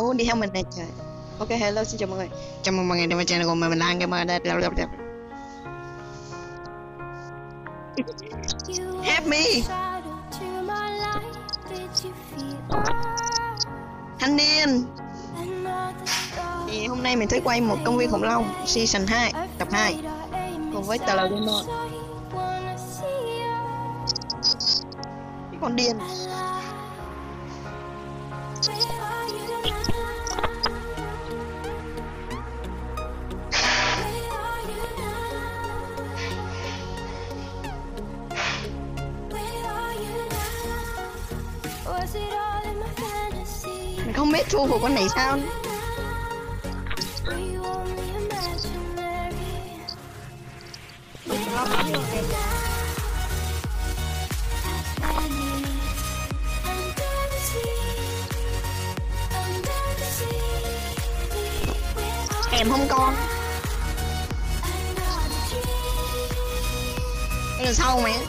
muốn đi theo mình này trời. Ok, hello, xin chào mọi người. Chào mừng mọi người đến với channel của mình đang game đây. Help me. Thanh niên. Thì hôm nay mình sẽ quay một công viên khủng long season 2 tập 2 cùng với tờ lời Gamer. Cái con điên. Mình không biết thua của con này sao nữa. Em không con. Cái lần sau mày.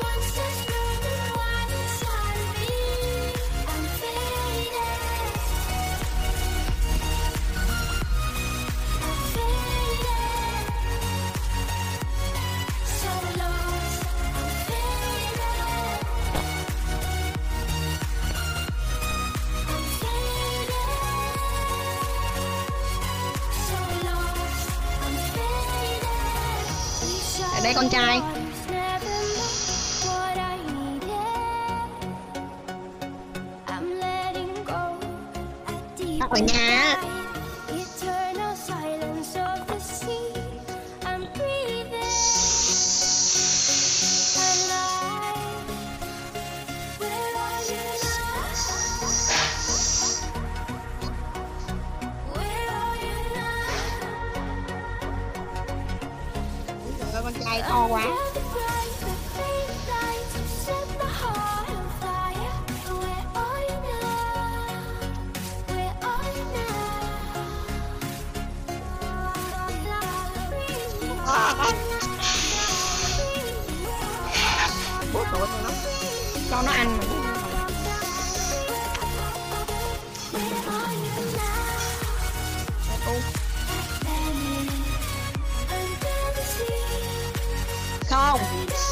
Ở đây con trai. Ở nhà. Con trai to quá. Bố tội nó cho nó ăn mà. Không.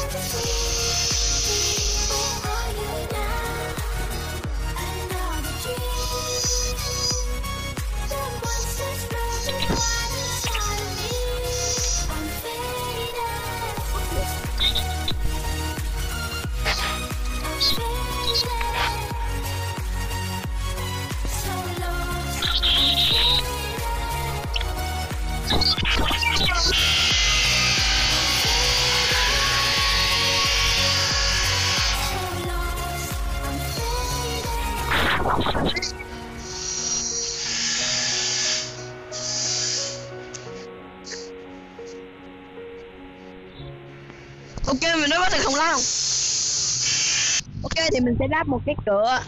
Ok, mình đã bắt được khủng long. Ok, thì mình sẽ lắp một cái cửa.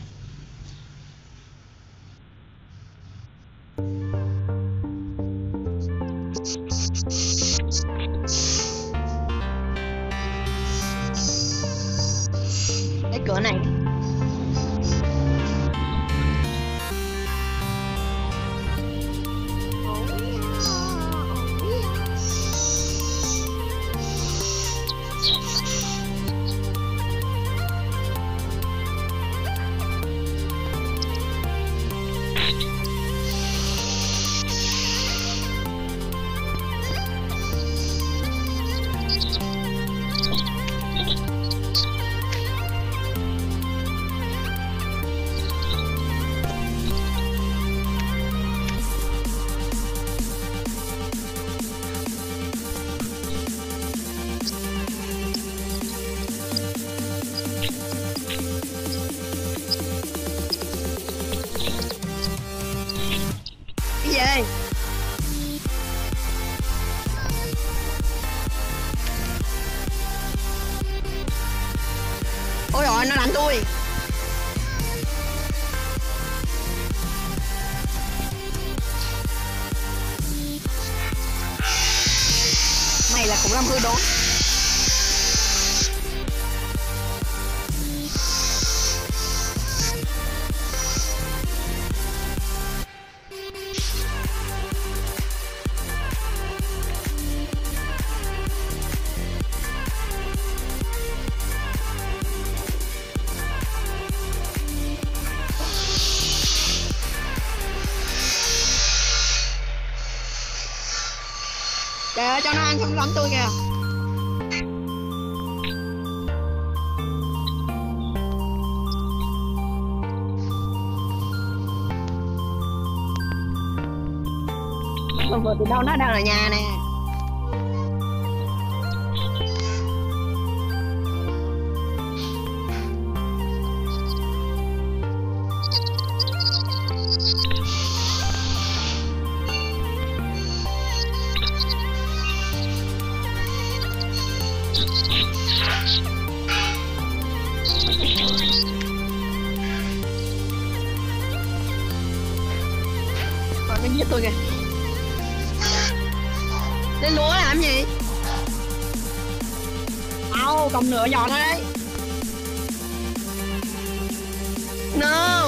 Cái cửa này. Cái gì? Ôi rồi nó đánh tôi. Mày là khủng long hư đốn. Trời ơi, cho nó ăn không đánh tôi kìa. Vừa từ đâu nó đang ở nhà nè. Còn nó giết tôi kìa. Lên lúa làm gì? Còn nửa giọt thôi đấy. No.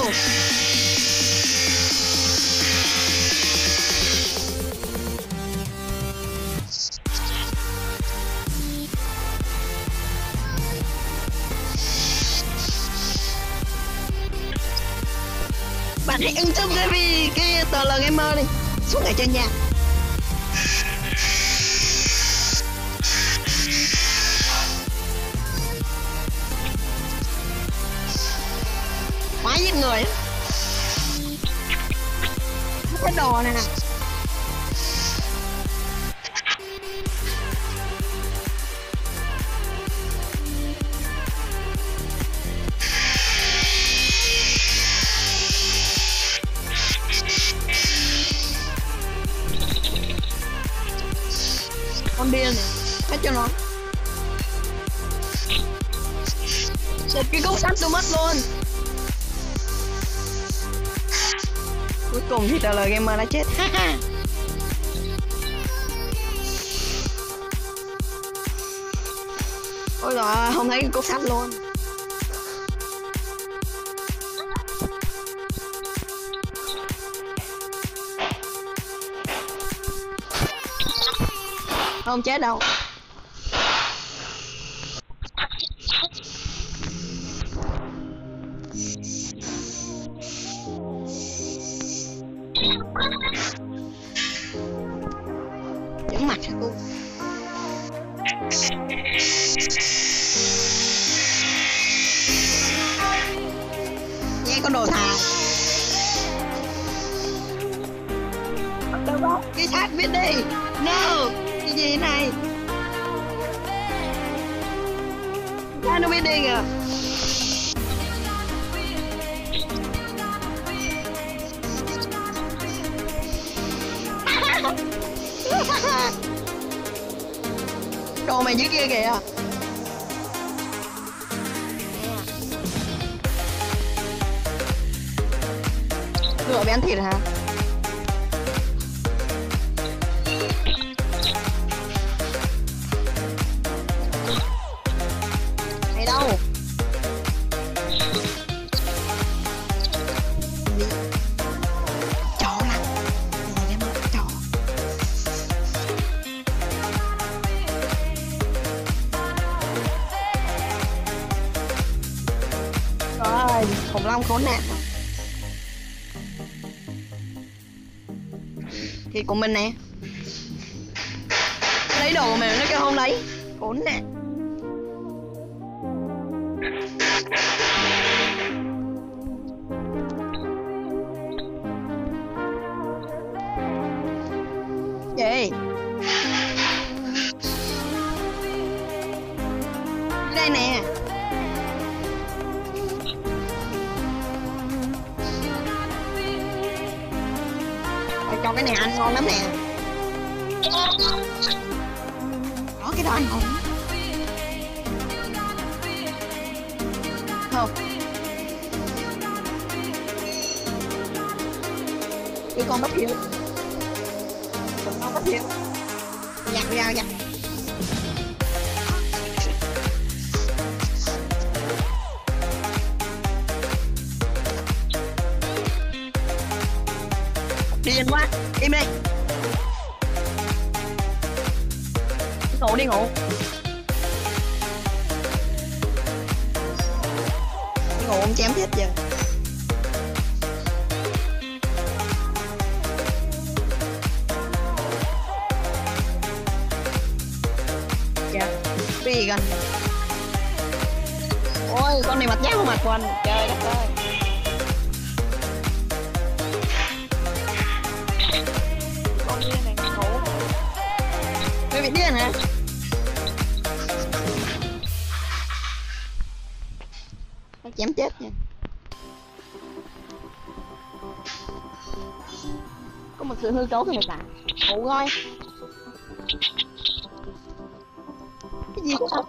Bạn hãy ấn giúp cái tờ L Gamer đi xuống ở trên nhà. Quá giết người. Cái đồ này nè. Con điên này, hết cho nó. Một cái cốc sắt tôi mất luôn. Cuối cùng thì TL Gamer đã chết. Ôi giời, không thấy cái cốc sắt luôn. Không chết đâu. Dẫn mặt hả cô? Nghe con đồ thà. Đâu đó, cái thác biết đi. No. Cái gì thế này? Sao nó biết đi kìa? Đồ mày dưới kia kìa. Lửa bị ăn thịt hả? Mày đâu? Chó lắm. Em chó. Rồi, khủng long khốn nạn. Thì của mình nè. Lấy đồ của mình nó kêu không lấy. Khốn nạn. Gì? Đây nè. Cho cái này ăn ngon lắm nè. Đó, cái đó ăn ngon. Không. Cái con bắt hiếu. Con bắt hiếu. Giặt ra giặt. Điên quá, im đi. Ngủ đi ngủ. Đi ngủ ông chém chết giờ. Dạ. Cái gì gần? Ôi con này mặt nhát của mặt của anh. Trời đất ơi. Con như này ngủ. Mày bị điên hả? Nó chém chết nha. Có một sự hư cấu cái này cả. Ngủ coi. Cái gì vậy?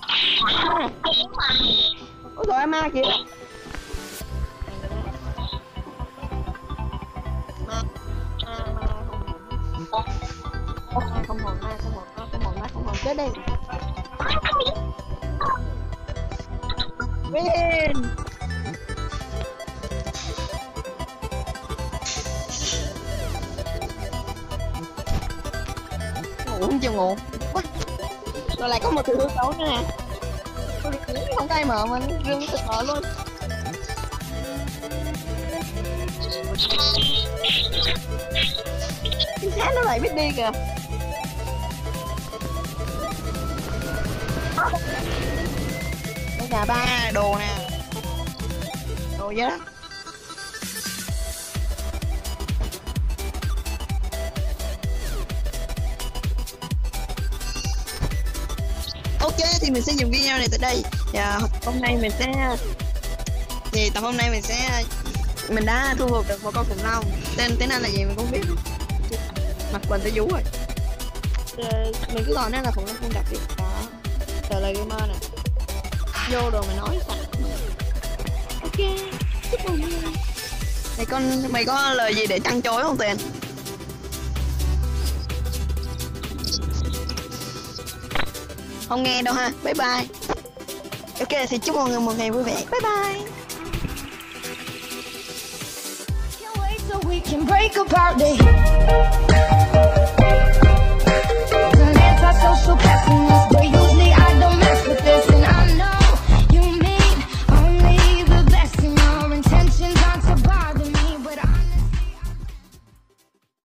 Ôi trời ơi, ma kìa. Không hồn ma, không hồn chết đi. Win. Ngủ không chịu ngủ. Rồi lại có một sự hư cấu nữa nè. Không có ai mở mà rương tự mở luôn. Cái xác nó lại biết đi kìa. Đây là ba đồ nè. Đồ vậy đó. Ok thì mình sẽ dừng video này tại đây. Và hôm nay mình sẽ tập hôm nay mình đã thu phục được một con khủng long. Tên tiếng Anh là gì mình cũng biết. Mặc quần tới vú rồi. Mình cứ gọi nó là khủng long không đặc biệt đó. Tờ lời gamer nè. Vô đồ mày nói sao? Ok. Chúc mừng nha. Mày có lời gì để trăn trối không Tiền? Không nghe đâu ha. Bye bye. Ok thì chúc mọi người một ngày vui vẻ. Bye bye. Can't wait so we can break apart the